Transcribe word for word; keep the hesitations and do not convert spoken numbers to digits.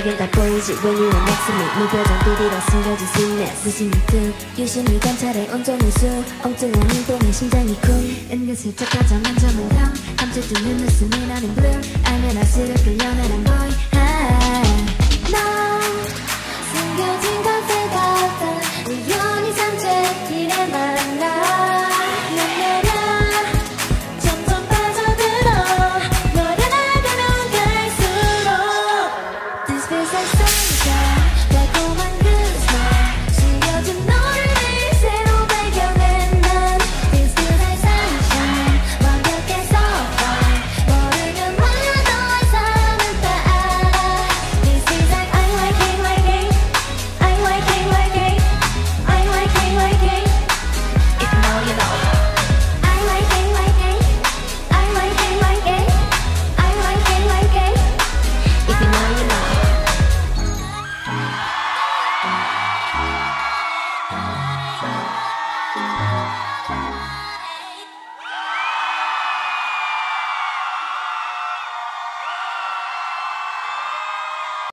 내게 다 보이지 when you are next to me 네 표정도 뒤로 숨겨진 sweetness 무심히 듯 유심히 관찰해 온종일 수 엉뚱한 행동에 심장이 쿵 은근슬쩍 가져만 점은 감 감춰두는 웃음이 나는 blue 알면 알수록 끌려나